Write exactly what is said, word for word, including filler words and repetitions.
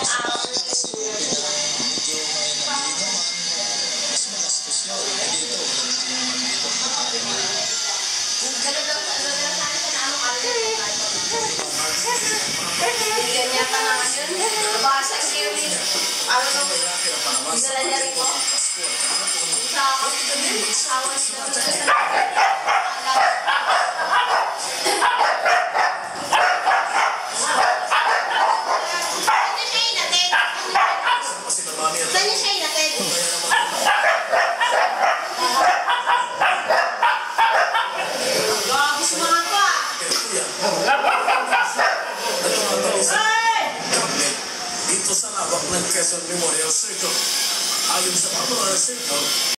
Ganyan pa naman yun. Baka sa series, ano nung gala niya rin ko. Sa ako dito din, asawa dito. Saan niya siya inatid? Gagis mga ko ah! Dito sa lawak ng Quezon Memorial Circle. Ayon sa pamamahala circle,